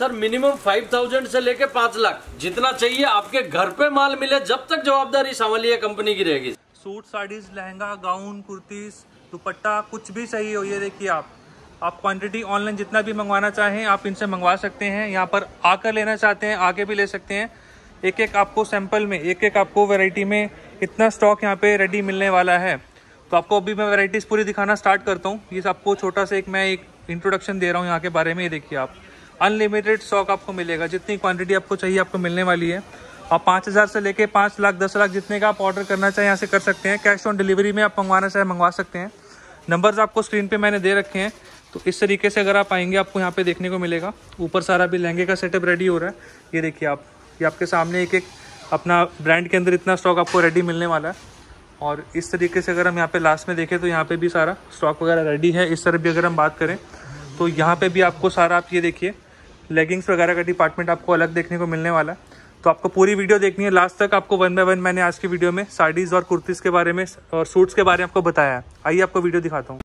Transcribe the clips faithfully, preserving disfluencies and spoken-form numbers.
Sir minimum five thousand से लेके पाँच लाख जितना चाहिए आपके घर पे माल मिले, जब तक जवाबदारी सांवलिया कंपनी की रहेगी। सूट, साड़ीज, लहंगा, गाउन, कुर्तीज, दुपट्टा, कुछ भी चाहिए हो, ये देखिए आप आप क्वांटिटी ऑनलाइन जितना भी मंगवाना चाहें आप इनसे मंगवा सकते हैं। यहाँ पर आकर लेना चाहते हैं आके भी ले सकते हैं। एक एक आपको सैंपल में, एक एक आपको वैरायटी में इतना स्टॉक यहाँ पे रेडी मिलने वाला है। तो आपको अभी मैं वैरायटीज़ पूरी दिखाना स्टार्ट करता हूँ। ये आपको छोटा सा एक मैं एक इंट्रोडक्शन दे रहा हूँ यहाँ के बारे में। ये देखिए आप अनलिमिटेड स्टॉक आपको मिलेगा, जितनी क्वांटिटी आपको चाहिए आपको मिलने वाली है। आप पाँच हज़ार से लेके पाँच लाख दस लाख जितने का आप ऑर्डर करना चाहें यहाँ से कर सकते हैं। कैश ऑन डिलीवरी में आप मंगवाना चाहें मंगवा सकते हैं। नंबर्स आपको स्क्रीन पे मैंने दे रखे हैं। तो इस तरीके से अगर आप आएंगे आपको यहाँ पे देखने को मिलेगा। ऊपर सारा भी लहंगे का सेटअप रेडी हो रहा है। ये देखिए आप, ये आपके सामने एक एक अपना ब्रांड के अंदर इतना स्टॉक आपको रेडी मिलने वाला है। और इस तरीके से अगर हम यहाँ पे लास्ट में देखें तो यहाँ पे भी सारा स्टॉक वगैरह रेडी है। इस तरह भी अगर हम बात करें तो यहाँ पे भी आपको सारा, आप ये देखिए लेगिंग्स वगैरह का डिपार्टमेंट आपको अलग देखने को मिलने वाला है। तो आपको पूरी वीडियो देखनी है लास्ट तक। आपको वन बाय वन मैंने आज की वीडियो में साड़ीज़ और कुर्तीज़ के बारे में और सूट्स के बारे में आपको बताया है। आइए आपको वीडियो दिखाता हूँ।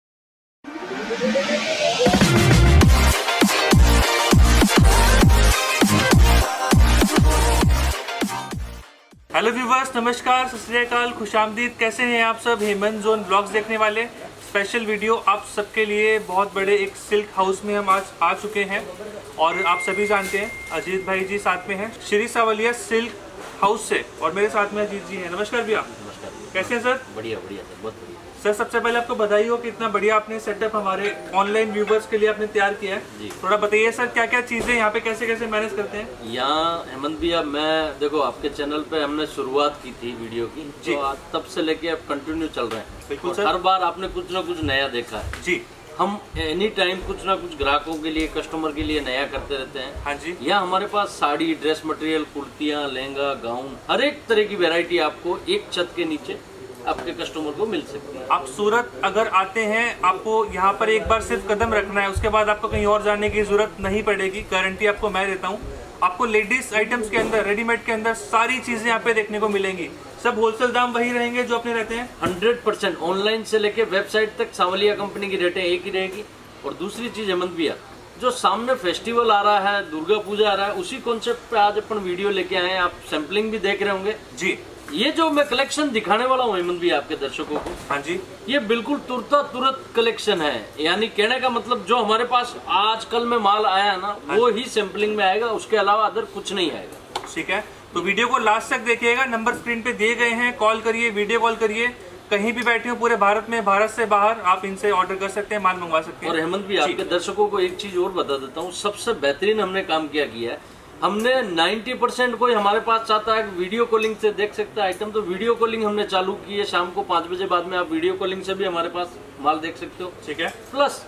हेलो व्यूवर्स, नमस्कार, सत श्री अकाल, खुशामदीद। कैसे हैं आप सब? हेमंत जोन ब्लॉग्स देखने वाले स्पेशल वीडियो आप सबके लिए। बहुत बड़े एक सिल्क हाउस में हम आज आ चुके हैं और आप सभी जानते हैं अजीत भाई जी साथ में हैं श्री सांवलिया सिल्क हाउस से, और मेरे साथ में अजीत जी हैं। नमस्कार भैया। नमस्कार। कैसे हैं सर? बढ़िया बढ़िया सर, बहुत बढ़िया सर। सबसे पहले आपको बधाई हो कि इतना बढ़िया आपने सेटअप हमारे ऑनलाइन व्यूवर्स के लिए आपने तैयार किया है। थोड़ा बताइए सर, क्या क्या चीजें यहाँ पे कैसे कैसे मैनेज करते हैं? यहाँ हेमंत भैया, मैं देखो आपके चैनल पे हमने शुरुआत की थी वीडियो की, तो आज तब से लेके अब कंटिन्यू चल रहे हैं। बिल्कुल सर। हर बार आपने कुछ ना कुछ नया देखा है जी। हम एनी टाइम कुछ ना कुछ ग्राहकों के लिए, कस्टमर के लिए नया करते रहते हैं। हाँ जी। यहाँ हमारे पास साड़ी, ड्रेस मटेरियल, कुर्तियाँ, लहंगा, गाउन, हर एक तरह की वैरायटी आपको एक छत के नीचे आपके कस्टमर को मिल सकती है। आप सूरत अगर आते हैं, आपको यहाँ पर एक बार सिर्फ कदम रखना है, उसके बाद आपको कहीं और जाने की जरूरत नहीं पड़ेगी। गारंटी आपको मैं देता हूँ। आपको लेडीज आइटम्स के अंदर, रेडीमेड के अंदर सारी चीजें यहाँ पे देखने को मिलेंगी। सब होलसेल दाम वही रहेंगे जो अपने रहते हैं। हंड्रेड परसेंट ऑनलाइन से लेके वेबसाइट तक सांवलिया कंपनी की रेटें एक ही रहेगी। और दूसरी चीज हेमंत भैया, जो सामने फेस्टिवल आ रहा है, दुर्गा पूजा आ रहा है, उसी कॉन्सेप्ट पे आज अपन वीडियो लेके आए हैं। आप सैंपलिंग भी देख रहे होंगे जी। ये जो मैं कलेक्शन दिखाने वाला हूँ हेमंत भैया आपके दर्शकों को, हाँ जी, ये बिल्कुल तुरता तुरंत कलेक्शन है। यानी कहने का मतलब जो हमारे पास आजकल में माल आया है ना, वो ही सैंपलिंग में आएगा, उसके अलावा अदर कुछ नहीं आएगा। ठीक है, तो वीडियो को लास्ट तक देखिएगा। नंबर स्क्रीन पे दिए गए हैं, कॉल करिए, वीडियो कॉल करिए। कहीं भी बैठे हो पूरे भारत में, भारत से बाहर, आप इनसे ऑर्डर कर सकते हैं, माल मंगवा सकते हैं। और हेमंत भैया आपके दर्शकों को एक चीज और बता देता हूँ, सबसे बेहतरीन हमने काम किया किया है। हमने नब्बे परसेंट कोई हमारे पास चाहता है वीडियो कॉलिंग से देख सकता है आइटम, तो वीडियो कॉलिंग हमने चालू की है। शाम को पाँच बजे बाद में आप वीडियो कॉलिंग से भी हमारे पास माल देख सकते हो। ठीक है। प्लस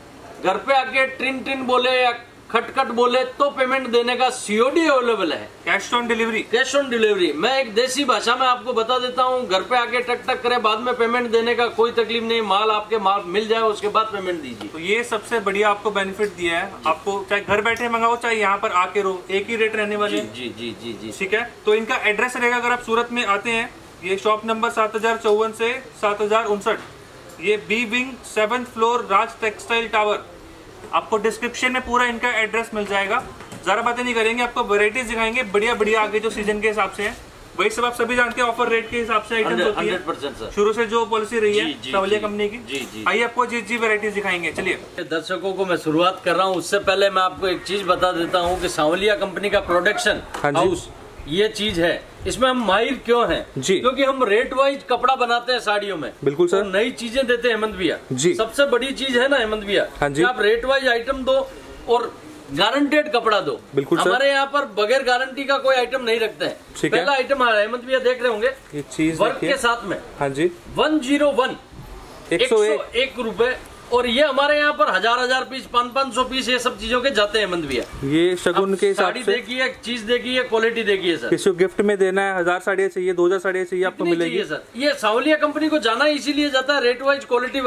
घर पे आके ट्रिन ट्रिन बोले या खटखट बोले तो पेमेंट देने का सीओडी अवेलेबल है, cash on delivery. Cash on delivery मैं एक देसी भाषा में आपको बता देता हूँ। घर पे आके टक टक करे, बाद में पेमेंट देने का कोई तकलीफ नहीं। माल आपके माल मिल जाए, उसके बाद पेमेंट दीजिए। तो ये सबसे बढ़िया आपको बेनिफिट दिया है। आपको चाहे घर बैठे मंगाओ, चाहे यहाँ पर आके रो, एक ही रेट रहने वाले। जी जी जी जी। ठीक है, तो इनका एड्रेस रहेगा, अगर आप सूरत में आते हैं, ये शॉप नंबर सात हजार चौवन से सात हजार उनसठ, ये B wing seventh floor, Raj textile tower. आपको डिस्क्रिप्शन में पूरा इनका एड्रेस मिल जाएगा। ज़्यादा बातें नहीं करेंगे, आपको वैरायटीज दिखाएंगे बढ़िया बढ़िया, आगे जो सीजन के हिसाब से है वही सब आप सभी जानते हैं। ऑफर रेट के हिसाब से आइटम्स होती है, हंड्रेड परसेंट सर, शुरू से जो पॉलिसी रही है सांवलिया कंपनी की। आइए आपको जी जी वैरायटीज दिखाएंगे। चलिए दर्शकों को मैं शुरुआत कर रहा हूँ, उससे पहले मैं आपको एक चीज बता देता हूँ कि सांवलिया कंपनी का प्रोडक्शन हाउस ये चीज है, इसमें हम माहिर क्यों हैं जी? क्योंकि हम रेट वाइज कपड़ा बनाते हैं साड़ियों में। बिल्कुल सर। तो नई चीजें देते हैं हेमंत भैया जी। सबसे बड़ी चीज है ना हेमंत भैया, आप रेट वाइज आइटम दो और गारंटेड कपड़ा दो। बिल्कुल हमारे यहाँ पर बगैर गारंटी का कोई आइटम नहीं रखते हैं। पहला आइटम आ रहा है हेमंत भैया, देख रहे होंगे ये चीज वर्क के साथ में। हाँ जी, वन जीरो वन एक सौ एक रुपए। और ये हमारे यहाँ पर हजार हजार पीस, पाँच पाँच सौ पीस ये सब चीजों के जाते हैं हेमंत भैया। ये शगुन के हिसाब से देखिए, चीज देखिए, क्वालिटी देखिए सर। किसी को गिफ्ट में देना है, हजार साड़ियाँ चाहिए, दो हजार साड़ियाँ चाहिए, आपको मिलेगी सर। ये सांवलिया कंपनी को जाना इसीलिए जाता है, रेट वाइज, क्वालिटी वाइज।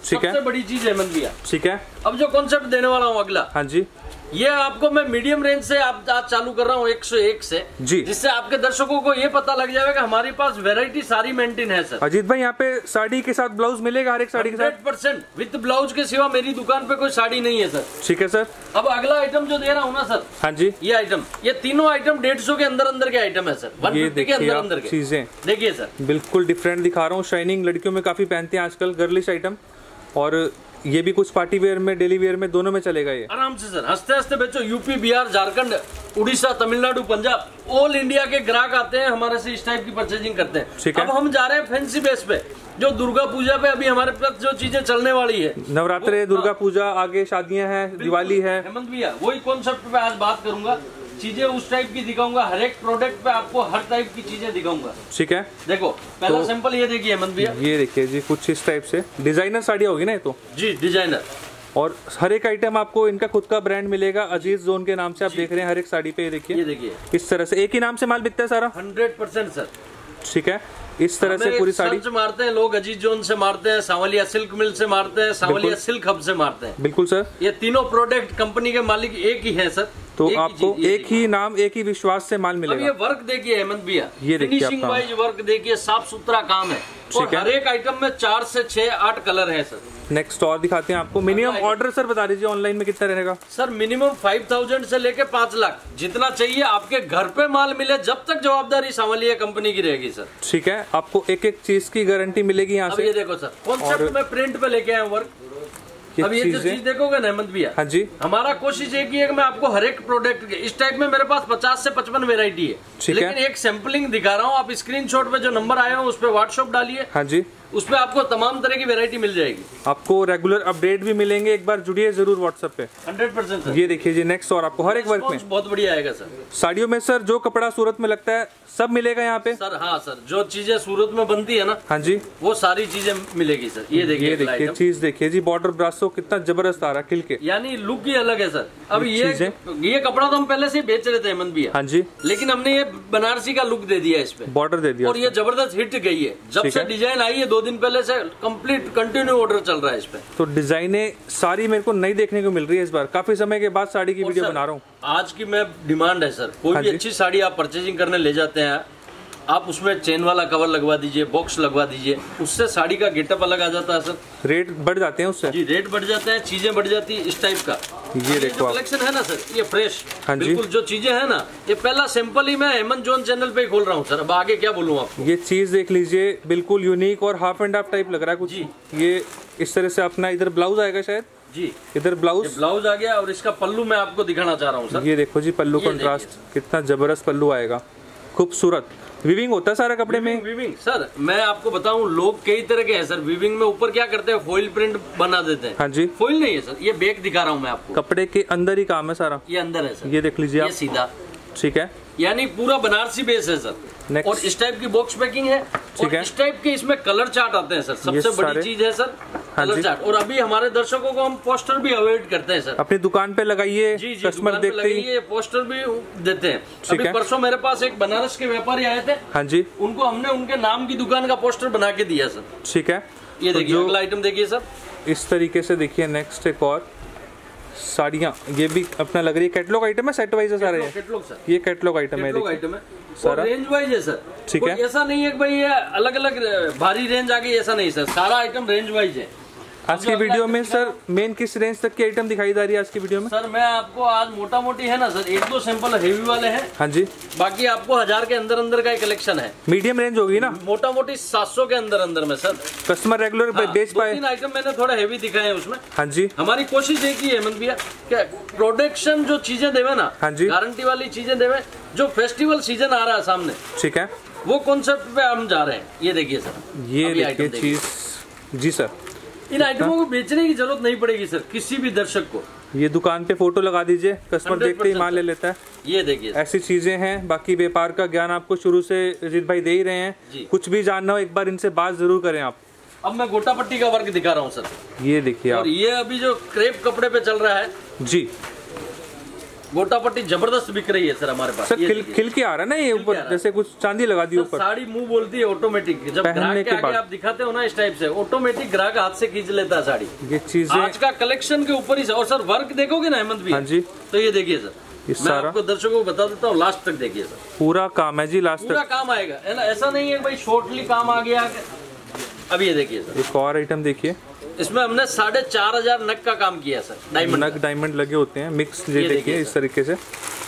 ठीक है, सबसे बड़ी चीज हेमंत भैया। ठीक है, अब जो कॉन्सेप्ट देने वाला हूँ अगला, हाँ जी, ये आपको मैं मीडियम रेंज से आप आज चालू कर रहा हूँ एक सौ एक से जी, जिससे आपके दर्शकों को ये पता लग जाएगा कि हमारे पास वैरायटी सारी मेंटेन है सर। अजीत भाई यहाँ पे साड़ी के साथ ब्लाउज मिलेगा, हर एक साड़ी के साथ हंड्रेड परसेंट विद ब्लाउज के सिवा मेरी दुकान पे कोई साड़ी नहीं है सर। ठीक है सर। अब अगला आइटम जो दे रहा हूँ ना सर, हाँ जी, ये आइटम, ये तीनों आइटम डेढ़ सौ के अंदर अंदर के आइटम है सर, वन ये फिफ्टी के अंदर अंदर के चीजें देखिए सर, बिल्कुल डिफरेंट दिखा रहा हूँ। शाइनिंग लड़कियों में काफी पहनते हैं आजकल, गर्लिश आइटम, और ये भी कुछ पार्टी वेयर में, डेली वेयर में, दोनों में चलेगा ये आराम से सर। हंसते हंसते बेचो। UP, Bihar, Jharkhand, Orissa, Tamil Nadu, Punjab, all India के ग्राहक आते हैं हमारे से, इस टाइप की परचेजिंग करते हैं। ठीक है। अब हम जा रहे हैं फैंसी बेस पे, जो दुर्गा पूजा पे अभी हमारे पास जो चीजें चलने वाली है, नवरात्रे, दुर्गा पूजा, आगे शादियां हैं, दिवाली है। हेमंत भैया वही कॉन्सेप्ट पे आज बात करूंगा, चीजें उस टाइप की दिखाऊंगा, हर एक प्रोडक्ट पे आपको हर टाइप की चीजें दिखाऊंगा। ठीक है, देखो पहला तो, सैंपल ये देखिए हेमंत भैया, ये देखिए जी, कुछ इस टाइप से डिजाइनर साड़ी होगी ना ये तो जी, डिजाइनर, और हर एक आइटम आपको इनका खुद का ब्रांड मिलेगा, अजीत जोन के नाम से आप देख रहे हैं हर एक साड़ी पे। ये देखिए, ये देखिए इस तरह से एक ही नाम से माल बिकता है सारा। Hundred percent sir. ठीक है, इस तरह से पूरी साड़ी सर्च मारते हैं लोग, अजीत जोन से मारते हैं, सांवलिया सिल्क मिल से मारते हैं, सांवलिया सिल्क हब से मारते हैं। बिल्कुल सर, ये तीनों प्रोडक्ट कंपनी के मालिक एक ही है सर। तो एक आपको ही एक ही नाम, एक ही विश्वास से माल अब मिलेगा। ये वर्क देखिए हेमंत भैया, ये देखिए फिनिशिंग आप वाइज वर्क देखिए, साफ सुथरा काम है, और ठीक है। हर एक आइटम में चार से छह आठ कलर है सर। नेक्स्ट और दिखाते हैं आपको। मिनिमम ऑर्डर सर बता दीजिए ऑनलाइन में कितना रहेगा? सर मिनिमम फाइव थाउजेंड से लेके पांच लाख जितना चाहिए आपके घर पे माल मिले, जब तक जवाबदारी सांवलिया कंपनी की रहेगी सर। ठीक है, आपको एक एक चीज की गारंटी मिलेगी यहाँ अब से। ये देखो सर, कॉन्सेप्ट में प्रिंट पे लेके आए वर्क। अब ये जो चीज देखोगे ना हेमंत भैया, हाँ जी, हमारा कोशिश है कि मैं आपको हर एक प्रोडक्ट के, इस टाइप में मेरे पास पचास से पचपन वेरायटी है, ठीक लेकिन है। एक सैंपलिंग दिखा रहा हूँ। आप स्क्रीनशॉट पे जो नंबर आया हो उस पे व्हाट्सएप डालिए, हाँ जी, उस पे आपको तमाम तरह की वेरायटी मिल जाएगी। आपको रेगुलर अपडेट भी मिलेंगे, एक बार जुड़िए जरूर व्हाट्सएप पे। Hundred percent sir. ये देखिए जी, नेक्स्ट और आपको हर एक वर्क में बहुत बढ़िया आएगा सर। साड़ियों में सर जो कपड़ा सूरत में लगता है सब मिलेगा यहाँ पे सर। हाँ सर, जो चीजें सूरत में बनती है ना, हाँ जी, वो सारी चीजें मिलेगी सर। ये देखिए, ये देखिए चीज देखिए जी, बॉर्डर ब्रासो कितना जबरदस्त आ रहा है, खिल के, यानी लुक ही अलग है सर। अब ये ये चीजें- ये कपड़ा तो हम पहले से ही बेच रहे थे हेमंत भैया, हाँ जी, लेकिन हमने ये बनारसी का लुक दे दिया इस पे, बॉर्डर दे दिया और ये जबरदस्त हिट गई है। जब ठीक से है। डिजाइन आई है दो दिन पहले से कंप्लीट कंटिन्यू ऑर्डर चल रहा है इस पे। तो डिजाइने सारी मेरे को नई देखने को मिल रही है इस बार, काफी समय के बाद साड़ी की और वीडियो सर, बना रहा हूँ। आज की मैं डिमांड है सर, कोई हाँ भी जी। अच्छी साड़ी आप परचेजिंग करने ले जाते हैं, आप उसमें चेन वाला कवर लगवा दीजिए, बॉक्स लगवा दीजिए, उससे साड़ी का गेटअप अलग आ जाता है सर। रेट बढ़ जाते हैं उससे जी, रेट बढ़ जाते हैं, चीजें बढ़ जाती है, इस टाइप का। ये देखो आप, कलेक्शन है ना सर, ये फ्रेश, हाँ जी। बिल्कुल जो चीजें है ना, ये पहला सैंपल ही मैं हेमंत जोन चैनल पे ही खोल रहा हूँ सर। अब आगे क्या बोलूँ आपको। ये चीज देख लीजिए, बिल्कुल यूनिक और हाफ एंड हाफ टाइप लग रहा है कुछ जी। ये इस तरह से अपना इधर ब्लाउज आएगा शायद, जी, इधर ब्लाउज, ब्लाउज आ गया, और इसका पल्लू मैं आपको दिखाना चाह रहा हूँ सर। ये देखो जी पल्लू ये कंट्रास्ट, कितना जबरदस्त पल्लू आएगा, खूबसूरत। विविंग होता है सारा कपड़े में। वीविंग सर, मैं आपको बताऊं, लोग कई तरह के हैं सर। वीविंग में ऊपर क्या करते हैं, फॉइल प्रिंट बना देते हैं। हाँ जी, फॉइल नहीं है सर, ये बैक दिखा रहा हूँ मैं आपको, कपड़े के अंदर ही काम है सारा, ये अंदर है सर। ये देख लीजिए ये आप, सीधा, ठीक है, यानी पूरा बनारसी बेस है सर। Next. और इस टाइप की बॉक्स पैकिंग है, ठीक और है। इस टाइप के इसमें कलर चार्ट आते हैं सर। सबसे सारे- बड़ी चीज है सर हाँ कलर जी। चार्ट। और अभी हमारे दर्शकों को हम पोस्टर भी अवॉइड करते हैं सर। अपनी दुकान पे लगाइए, जी जी, कस्टमर दुकान पे देखते ही। लगाइए, पोस्टर भी देते हैं। ठीक अभी है। परसों मेरे पास एक बनारस के व्यापारी आए थे, हाँ जी, उनको हमने उनके नाम की दुकान का पोस्टर बना के दिया सर। ठीक है। ये तो देखिए जो अगला आइटम देखिए सर, इस तरीके से देखिए, नेक्स्ट एक और साड़ियाँ, ये भी अपना लग रही है कैटलॉग आइटम है, सेट वाइज है सारे, कैटलॉग सर, ये कैटलॉग आइटम है, कैटलॉग देखिए। आइटम है, सारा। और रेंज वाइज है सर। ठीक कोई है। ऐसा नहीं है कि भाई ये अलग अलग भारी रेंज आ गई, ऐसा नहीं सर, सारा आइटम रेंज वाइज है। आज की वीडियो में सर मेन किस रेंज तक की आइटम दिखाई जा रही है आज की वीडियो में? सर मैं आपको आज मोटा मोटी है ना सर, एक दो सैंपल हेवी वाले हैं, हाँ जी, बाकी आपको हजार के अंदर अंदर का कलेक्शन है। मीडियम रेंज होगी ना, मोटा मोटी सात सौ के अंदर अंदर में सर। कस्टमर रेगुलर हाँ, बेच दो पाए। तीन आइटम मैंने थोड़ा हेवी दिखाए हैं उसमें। हाँ जी, हमारी कोशिश एक ही है हेमंत भैया, क्या प्रोडक्शन जो चीजें देवे ना, हाँ जी। गारंटी वाली चीजें देवे। जो फेस्टिवल सीजन आ रहा है सामने, ठीक है, वो कॉन्सेप्ट पे हम जा रहे हैं। ये देखिए सर, ये अभी आइटम देखिए देखिए। चीज, जी सर, इन आइटमों को बेचने की जरूरत नहीं पड़ेगी सर किसी भी दर्शक को। ये दुकान पे फोटो लगा दीजिए, कस्टमर देखते ही माल ले लेता है। ये देखिए ऐसी चीजें हैं। बाकी व्यापार का ज्ञान आपको शुरू से अजीत भाई दे ही रहे हैं, जी। कुछ भी जानना हो एक बार इनसे बात जरूर करें आप। अब मैं गोटा पट्टी का वर्क दिखा रहा हूँ सर, ये देखिए और आप ये अभी जो क्रेप कपड़े पे चल रहा है, जी, गोटा पट्टी जबरदस्त बिक रही है सर हमारे पास। सर खिल खिल के आ रहा है ना ये ऊपर, जैसे कुछ चांदी लगा दी ऊपर। साड़ी मुंह बोलती है ऑटोमेटिक, जब ग्राहक के आगे आप दिखाते हो ना इस टाइप से, ऑटोमेटिक ग्राहक हाथ से खींच लेता है साड़ी। ये चीजें आज का कलेक्शन के ऊपर ही सर। और सर वर्क देखोगे ना हेमंत भी, हाँ जी, तो ये देखिए सर, मैं आपको दर्शकों को बता देता हूँ, लास्ट तक देखिए सर, पूरा काम है जी, लास्ट पूरा तक काम आएगा है ना। ऐसा नहीं है भाई शॉर्टली काम आ गया। अब ये देखिए सर, एक और आइटम देखिए, इसमें हमने साढ़े चार हजार नग का काम किया सर, डायमंड नग डायमंड लगे होते हैं मिक्स। ये देखिए इस तरीके से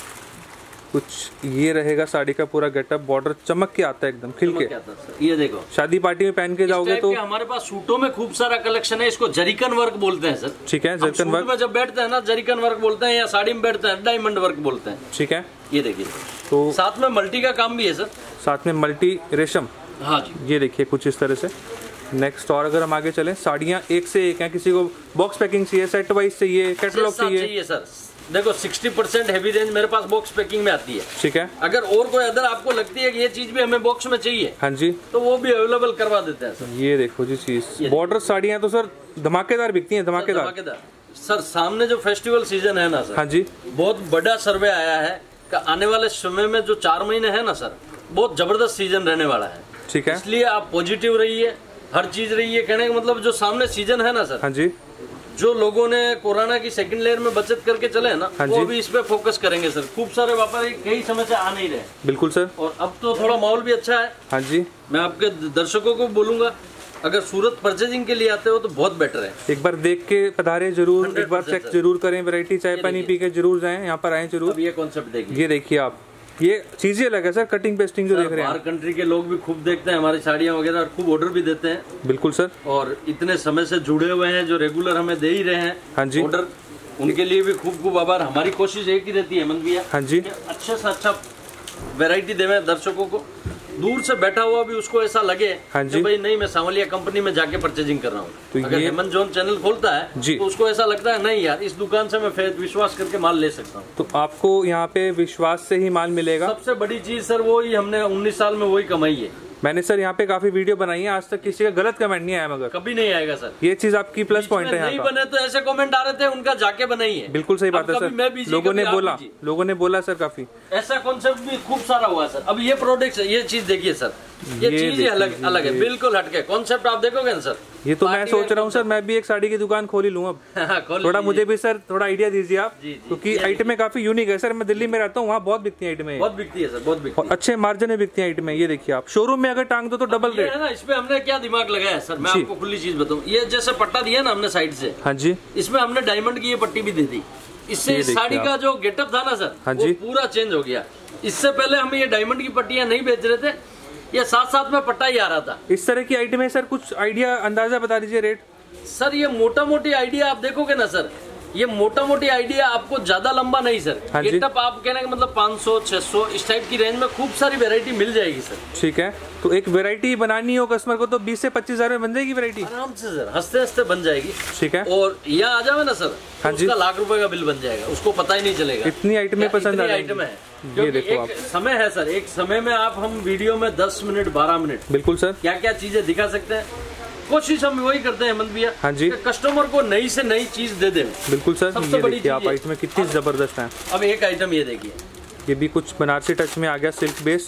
कुछ ये रहेगा साड़ी का पूरा गेटअप, बॉर्डर चमक के आता है एकदम खिल के। ये देखो शादी पार्टी में पहन के जाओगे तो। हमारे पास सूटों में खूब सारा कलेक्शन है, इसको जरीकन वर्क बोलते हैं सर। ठीक है, जरीकन वर्क में जब बैठते हैं ना जरीकन वर्क बोलते हैं, या साड़ी में बैठते हैं डायमंड वर्क बोलते हैं। ठीक है, ये देखिए तो साथ में मल्टी का काम भी है सर, साथ में मल्टी रेशम। हाँ जी, ये देखिए कुछ इस तरह से। नेक्स्ट और अगर हम आगे चलें, साड़ियाँ एक से एक हैं, किसी को बॉक्स पैकिंग चाहिए, सेट वाइज चाहिए, कैटलॉग चाहिए सर। देखो साठ परसेंट हैवी रेंज मेरे पास बॉक्स पैकिंग में आती है। ठीक है, अगर और कोई अदर आपको लगती है कि ये चीज भी हमें बॉक्स में चाहिए, हाँ जी, तो वो भी अवेलेबल करवा देते हैं सर। ये देखो जी चीज, बॉर्डर साड़ियाँ तो सर धमाकेदार बिकती हैं, धमाकेदार। धमाकेदार सर, सामने जो फेस्टिवल सीजन है ना सर, हाँ जी, बहुत बड़ा सर्वे आया है कि आने वाले समय में जो चार महीने है ना सर, बहुत जबरदस्त सीजन रहने वाला है। ठीक है, इसलिए आप पॉजिटिव रहिए, हर चीज रही है। कहने का मतलब जो सामने सीजन है ना सर, हाँ जी, जो लोगों ने कोरोना की सेकंड लेयर में बचत करके चले हैं ना, हाँ वो भी इस पे फोकस करेंगे सर। खूब सारे व्यापारी कई समय से आ नहीं रहे। बिल्कुल सर, और अब तो थोड़ा माहौल भी अच्छा है। हाँ जी, मैं आपके दर्शकों को बोलूंगा, अगर सूरत परचेजिंग के लिए आते हो तो बहुत बेटर है, एक बार देख के पधारे जरूर, एक बार चेक जरूर करें, वैरायटी चाय पानी पी के जरूर जाएं, यहाँ पर आए जरूर। अब ये कॉन्सेप्ट देखिए, ये देखिए आप, ये चीजें अलग है सर, कटिंग पेस्टिंग जो देख रहे हैं। बाहर कंट्री के लोग भी खूब देखते हैं हमारी साड़ियाँ वगैरह, और खूब ऑर्डर भी देते हैं। बिल्कुल सर, और इतने समय से जुड़े हुए हैं जो रेगुलर हमें दे ही रहे हैं, हाँ जी, ऑर्डर, उनके लिए भी खूब खूब आभार। हमारी कोशिश एक ही रहती है हेमंत भैया, हाँ जी, अच्छे से अच्छा वैरायटी देवे दर्शकों को। दूर से बैठा हुआ भी उसको ऐसा लगे, हाँ जी, भाई नहीं मैं सांवलिया कंपनी में जाके परचेजिंग कर रहा हूँ। तो अगर हेमंत जोन चैनल खोलता है जी, तो उसको ऐसा लगता है नहीं यार, इस दुकान से मैं विश्वास करके माल ले सकता हूँ। तो आपको यहाँ पे विश्वास से ही माल मिलेगा। सबसे बड़ी चीज सर वो ही हमने उन्नीस साल में वही कमाई है। मैंने सर यहाँ पे काफी वीडियो बनाई है, आज तक किसी का गलत कमेंट नहीं आया, मगर कभी नहीं आएगा सर। ये चीज आपकी प्लस पॉइंट है। नहीं बने तो ऐसे कमेंट आ रहे थे, उनका जाके बनाइए। बिल्कुल सही बात है सर, लोगों ने बोला, लोगों ने बोला सर काफी ऐसा कॉन्सेप्ट भी खूब सारा हुआ सर। अब ये प्रोडक्ट, ये चीज देखिए सर, ये, ये चीज अलग अलग है, बिल्कुल हटके कॉन्सेप्ट। आप देखोगे ना सर, ये तो मैं सोच रहा हूँ सर, मैं भी एक साड़ी की दुकान खोल ही लूँ अब। थोड़ा मुझे भी सर थोड़ा आइडिया दीजिए आप, क्योंकि आइटमें काफी यूनिक है सर। मैं दिल्ली में रहता हूँ, वहाँ बहुत बिकती है आइटमें, बहुत बिकती है सर, बहुत बिकती है, अच्छे मार्जिन में बिकती है आइटमें। ये देखिए आप, शोरूम में अगर टांग दो तो डबल रेट है ना। इसमें हमने क्या दिमाग लगाया सर, मैं आपको खुली चीज बताऊँ, ये जैसे पट्टा दिया ना हमने साइड से, हाँ जी, इसमें हमने डायमंड की ये पट्टी भी दे दी। इससे इस साड़ी का जो गेटअप था ना सर, हाँ वो पूरा चेंज हो गया। इससे पहले हम ये डायमंड की पट्टियां नहीं बेच रहे थे, ये साथ साथ में पट्टा ही आ रहा था। इस तरह की आइटम है सर, कुछ आइडिया अंदाजा बता दीजिए रेट। सर ये मोटा मोटी आइडिया आप देखोगे ना सर, ये मोटा मोटी आइडिया आपको ज्यादा लंबा नहीं सर। हाँ गेटअप आप कहने का मतलब पाँच सौ छह सौ इस टाइप की रेंज में खूब सारी वैरायटी मिल जाएगी सर। ठीक है, तो एक वैरायटी बनानी हो कस्टमर को तो बीस से पच्चीस हजार में बन जाएगी वैरायटी आराम से सर, हंसते हंसते बन जाएगी। ठीक है, और यहाँ आ जावे ना सर, हाँ जी, उसका लाख रुपए का बिल बन जाएगा, उसको पता ही नहीं चलेगा। इतनी आइटमें पसंद आ आइटम है। ये देखो आप, समय है सर, एक समय में आप हम वीडियो में दस मिनट बारह मिनट बिल्कुल सर क्या क्या चीजें दिखा सकते हैं। कोशिश हम वही करते हैं हेमंत भैया, हाँ जी, कस्टमर को नई से नई चीज दे दे। बिल्कुल सर, ये देखिए आप आइटम कितनी जबरदस्त है। अब एक आइटम ये देखिए, ये भी कुछ बनारसी टच में आ गया, silk base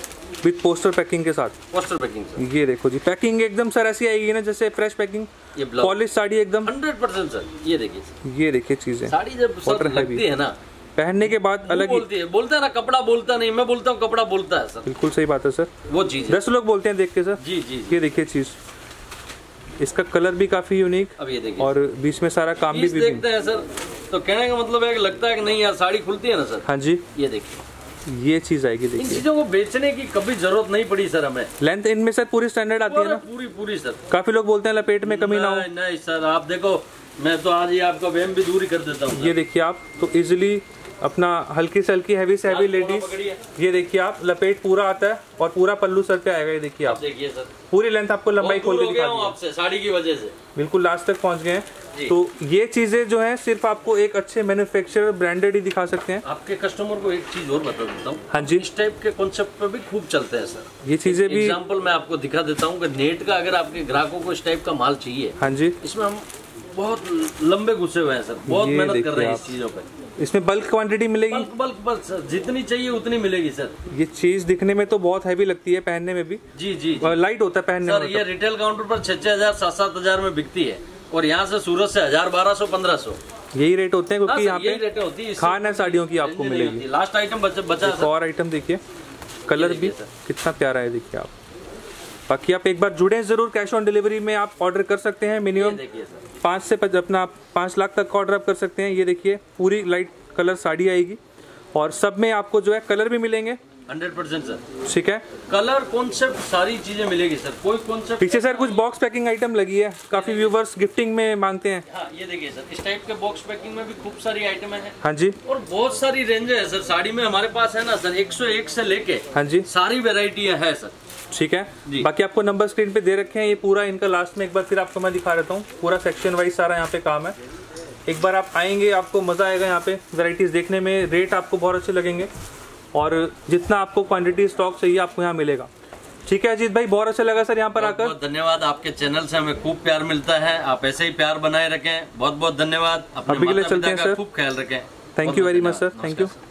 with poster packing के साथ। पोस्टर पैकिंग, ये देखो जी, पैकिंग एकदम सर ऐसी आएगी ना जैसे फ्रेश पैकिंग, ये पॉलिश साड़ी एकदम हंड्रेड परसेंट सर। ये देखिए, ये देखिए चीजें, साड़ी जब सर लगती है ना पहनने के बाद अलग बोलती है, बोलता है ना कपड़ा बोलता नहीं, मैं बोलता हूँ कपड़ा बोलता है सर। बिल्कुल सही बात है सर, वो चीज दस लोग बोलते हैं देख के सर। जी जी, ये देखिए चीज, इसका कलर भी काफी यूनिक, अब ये देखिए, और बीच में सारा काम भी देखते हैं सर, तो कहने का मतलब है कि लगता है कि नहीं यार साड़ी खुलती है ना सर। हाँ जी, ये देखिए, ये चीज आएगी। देखिए, इन चीजों को बेचने की कभी जरूरत नहीं पड़ी सर हमें। लेंथ इनमें सर पूरी स्टैंडर्ड आती है ना, पूरी पूरी सर। काफी लोग बोलते हैं लपेट में कमी ना हो। नहीं सर, आप देखो, मैं तो आज ही आपका वहम भी दूर ही कर देता हूँ। ये देखिए आप, तो इजिली अपना हल्की से हल्की हैवी से हैवी लेडीज, ये देखिए आप, लपेट पूरा आता है और पूरा पल्लू सर पे आएगा। ये देखिए आप, देखिए सर पूरी लेंथ आपको लंबाई खोल के दिखा दी आपसे साड़ी की वजह से, बिल्कुल लास्ट तक पहुंच गए हैं। तो ये चीजें जो हैं सिर्फ आपको एक अच्छे मैन्युफैक्चरर ब्रांडेड ही दिखा सकते हैं। आपके कस्टमर को एक चीज और बता देता हूँ, हाँ जी, इस टाइप के कॉन्सेप्ट पे भी खूब चलते हैं सर। ये चीजें भी एग्जाम्पल मैं आपको दिखा देता हूँ कि नेट का अगर आपके ग्राहकों को इस टाइप का माल चाहिए, हाँ जी, इसमें हम बहुत लंबे घुसे हुए हैं सर, बहुत मेहनत कर रहे हैं इस चीजों पे। इसमें बल्क क्वांटिटी मिलेगी? बल्क बल्क बल्क जितनी चाहिए उतनी मिलेगी सर। ये चीज दिखने में तो बहुत हैवी लगती है, पहनने में भी जी जी, जी। लाइट होता है पहनने सर में। ये रिटेल काउंटर पर छह छह हजार सात सात हजार में बिकती है, और यहाँ से सूरत से हजार बारह सौ पंद्रह सौ यही रेट होते हैं, क्योंकि यहाँ पे रेट होती है। खान है साड़ियों की आपको मिलेगी। लास्ट आइटम बचा बचा एक और आइटम देखिए, कलर भी कितना प्यारा है, देखिए आप। बाकी आप एक बार जुड़े जरूर, कैश ऑन डिलीवरी में आप ऑर्डर कर सकते हैं। मिनिमम पाँच से अपना पाँच लाख तक का ऑर्डर आप कर सकते हैं। ये देखिए पूरी लाइट कलर साड़ी आएगी, और सब में आपको जो है कलर भी मिलेंगे हंड्रेड परसेंट सर। ठीक है, कलर कॉन्सेप्ट सारी चीजें मिलेगी सर, कोई कॉन्सेप्ट। पीछे सर कुछ बॉक्स पैकिंग आइटम लगी है, काफी व्यूवर्स गिफ्टिंग में मांगते हैं। हाँ ये देखिए सर, इस टाइप के बॉक्स पैकिंग में भी खूब सारी आइटम है। हाँ जी, और बहुत सारी रेंज है सर साड़ी में हमारे पास है ना सर, एक सौ एक से लेके हाँ जी सारी वेराइटियां है सर। ठीक है, बाकी आपको नंबर स्क्रीन पे दे रखे हैं। ये पूरा इनका लास्ट में एक बार फिर आपको मैं दिखा देता हूँ, पूरा सेक्शन वाइज सारा यहाँ पे काम है। एक बार आप आएंगे आपको मजा आएगा यहाँ पे वैरायटीज देखने में, रेट आपको बहुत अच्छे लगेंगे, और जितना आपको क्वांटिटी स्टॉक चाहिए आपको यहाँ मिलेगा। ठीक है अजीत भाई, बहुत अच्छा लगा सर यहाँ पर आकर। बहुत धन्यवाद, आपके चैनल से हमें खूब प्यार मिलता है, आप ऐसे ही प्यार बनाए रखें। बहुत बहुत धन्यवाद, अपने अभी के लिए माता चलते पिता हैं का सर, खूब ख्याल रखें। Thank you very much sir, thank you.